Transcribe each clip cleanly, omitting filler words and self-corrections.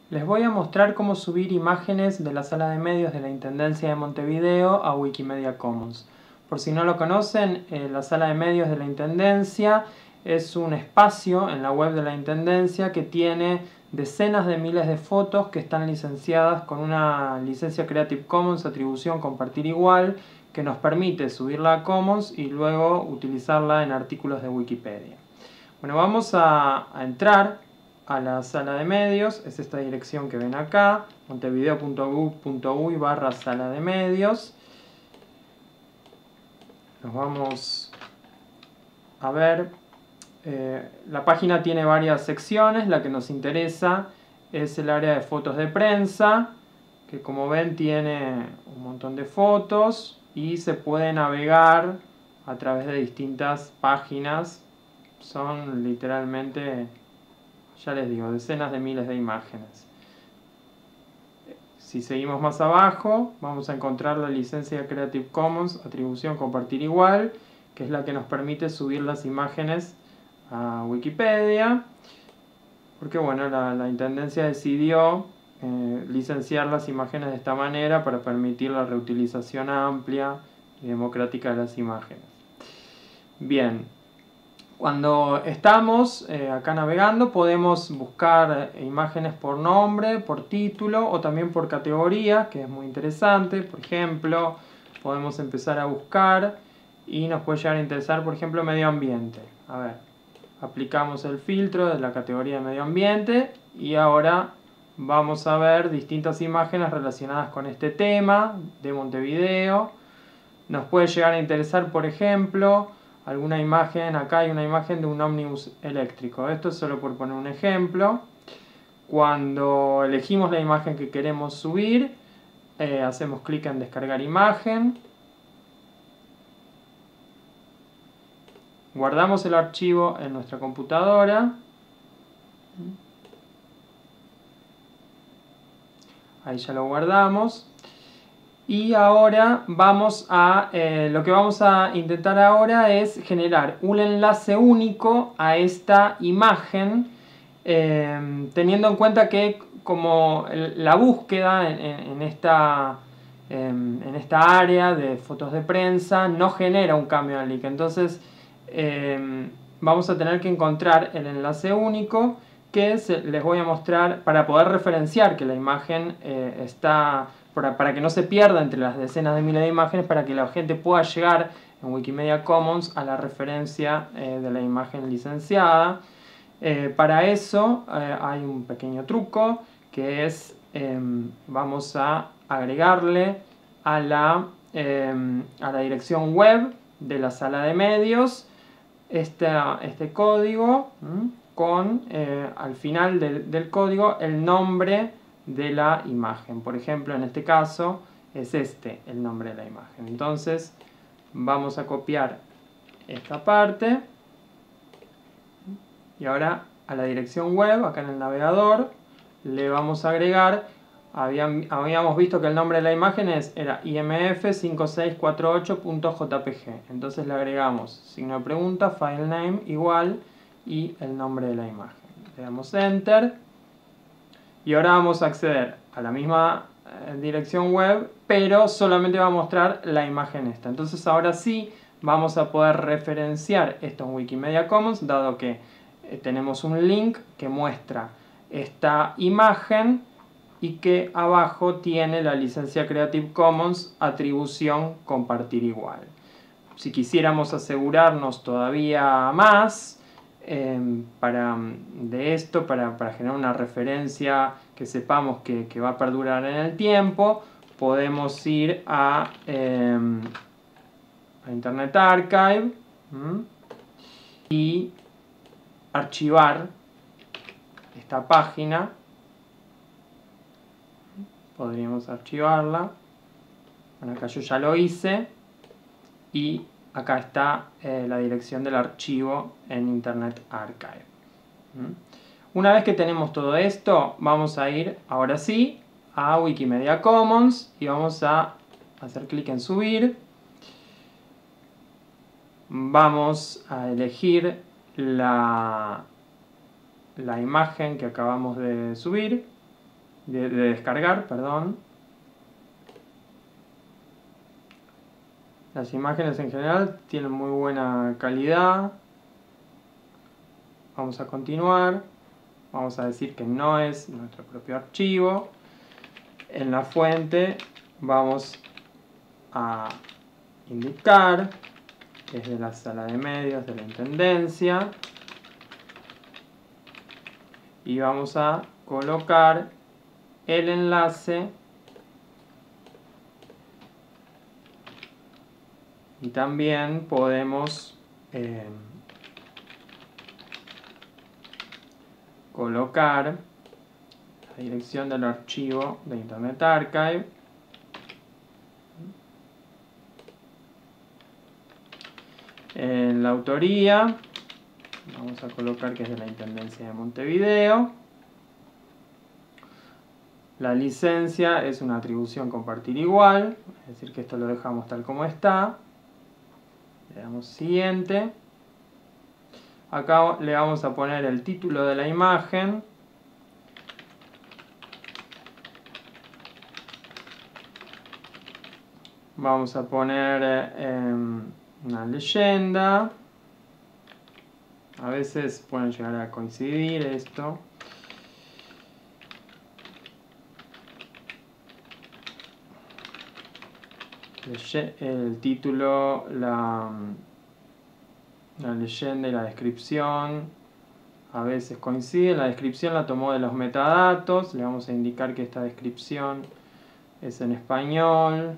Les voy a mostrar cómo subir imágenes de la sala de medios de la Intendencia de Montevideo a Wikimedia Commons. Por si no lo conocen, la sala de medios de la Intendencia es un espacio en la web de la Intendencia que tiene decenas de miles de fotos que están licenciadas con una licencia Creative Commons, atribución compartir igual, que nos permite subirla a Commons y luego utilizarla en artículos de Wikipedia. Bueno, vamos a entrar a la sala de medios, es esta dirección que ven acá, montevideo.gov.uy/sala de medios. Nos vamos a ver, la página tiene varias secciones, la que nos interesa es el área de fotos de prensa, que como ven tiene un montón de fotos y se puede navegar a través de distintas páginas, son literalmente, ya les digo, decenas de miles de imágenes. Si seguimos más abajo, vamos a encontrar la licencia Creative Commons, atribución compartir igual, que es la que nos permite subir las imágenes a Wikipedia, porque bueno, la Intendencia decidió licenciar las imágenes de esta manera para permitir la reutilización amplia y democrática de las imágenes. Bien. Cuando estamos acá navegando podemos buscar imágenes por nombre, por título o también por categoría, que es muy interesante. Por ejemplo, podemos empezar a buscar y nos puede llegar a interesar, por ejemplo, medio ambiente. A ver, aplicamos el filtro de la categoría de medio ambiente y ahora vamos a ver distintas imágenes relacionadas con este tema de Montevideo. Nos puede llegar a interesar, por ejemplo, alguna imagen. Acá hay una imagen de un ómnibus eléctrico. Esto es solo por poner un ejemplo. Cuando elegimos la imagen que queremos subir, hacemos clic en descargar imagen. Guardamos el archivo en nuestra computadora. Ahí ya lo guardamos. Y ahora vamos a, lo que vamos a intentar ahora es generar un enlace único a esta imagen, teniendo en cuenta que como la búsqueda en esta área de fotos de prensa no genera un cambio en el link. Entonces vamos a tener que encontrar el enlace único que les voy a mostrar para poder referenciar que la imagen está... Para que no se pierda entre las decenas de miles de imágenes, para que la gente pueda llegar en Wikimedia Commons a la referencia de la imagen licenciada. Para eso hay un pequeño truco, que es, vamos a agregarle a la dirección web de la sala de medios este código, con al final del código el nombre de la imagen. Por ejemplo, en este caso es el nombre de la imagen. Entonces vamos a copiar esta parte y ahora a la dirección web, acá en el navegador, le vamos a agregar, habíamos visto que el nombre de la imagen era imf5648.jpg. entonces le agregamos signo de pregunta, file name igual y el nombre de la imagen. Le damos enter. Y ahora vamos a acceder a la misma dirección web, pero solamente va a mostrar la imagen esta. Entonces ahora sí vamos a poder referenciar esto en Wikimedia Commons, dado que tenemos un link que muestra esta imagen y que abajo tiene la licencia Creative Commons, atribución compartir igual. Si quisiéramos asegurarnos todavía más, para generar una referencia que sepamos que va a perdurar en el tiempo, podemos ir a Internet Archive y archivar esta página. Podríamos archivarla. Bueno, acá yo ya lo hice y acá está la dirección del archivo en Internet Archive. Una vez que tenemos todo esto, vamos a ir, ahora sí, a Wikimedia Commons y vamos a hacer clic en subir. Vamos a elegir la imagen que acabamos de subir. de descargar, perdón. Las imágenes en general tienen muy buena calidad. Vamos a continuar. Vamos a decir que no es nuestro propio archivo. En la fuente vamos a indicar que es de la sala de medios de la Intendencia. Y vamos a colocar el enlace y también podemos colocar la dirección del archivo de Internet Archive. En la autoría vamos a colocar que es de la Intendencia de Montevideo. La licencia es una atribución compartir igual, es decir que esto lo dejamos tal como está. Le damos siguiente. Acá le vamos a poner el título de la imagen. Vamos a poner una leyenda. A veces pueden llegar a coincidir esto. El título, la leyenda y la descripción a veces coinciden. La descripción la tomó de los metadatos. Le vamos a indicar que esta descripción es en español.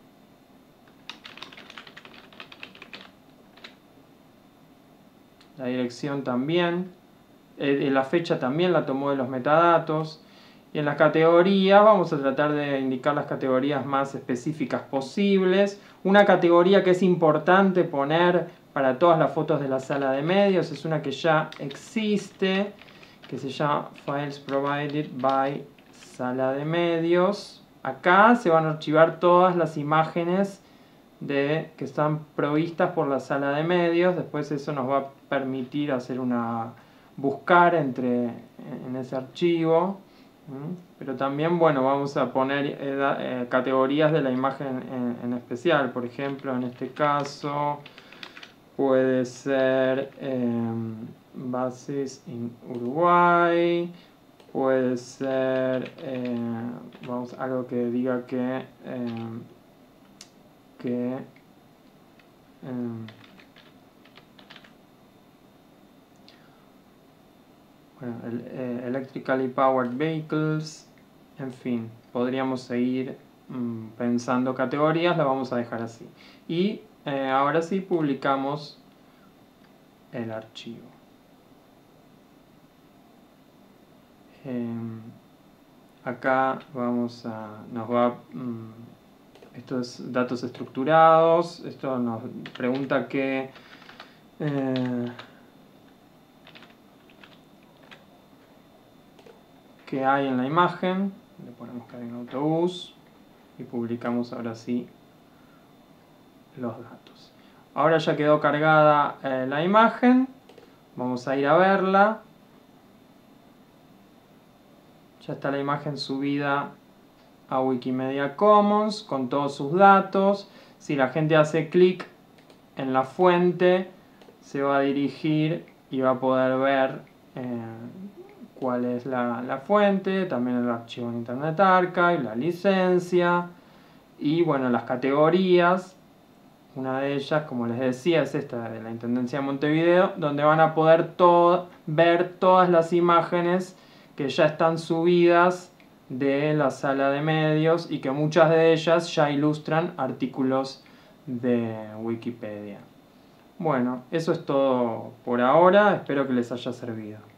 La dirección también. La fecha también la tomó de los metadatos. Y en las categorías vamos a tratar de indicar las categorías más específicas posibles. Una categoría que es importante poner para todas las fotos de la sala de medios es una que ya existe, que se llama Files Provided by Sala de Medios. Acá se van a archivar todas las imágenes que están provistas por la sala de medios. Después eso nos va a permitir hacer buscar en ese archivo. Pero también, bueno, vamos a poner categorías de la imagen en especial. Por ejemplo, en este caso puede ser bases en Uruguay. Puede ser algo que diga que electrically powered vehicles. En fin, podríamos seguir pensando categorías. La vamos a dejar así. Y ahora sí publicamos el archivo. Acá nos va estos datos estructurados. Esto nos pregunta qué hay en la imagen. Le ponemos que hay un autobús y publicamos ahora sí los datos. Ahora ya quedó cargada la imagen. Vamos a ir a verla. Ya está la imagen subida a Wikimedia Commons con todos sus datos. Si la gente hace clic en la fuente, se va a dirigir y va a poder ver cuál es la fuente, también el archivo en Internet Archive, la licencia y bueno, las categorías. Una de ellas, como les decía, es esta de la Intendencia de Montevideo, donde van a poder ver todas las imágenes que ya están subidas de la sala de medios y que muchas de ellas ya ilustran artículos de Wikipedia. Bueno, eso es todo por ahora, espero que les haya servido.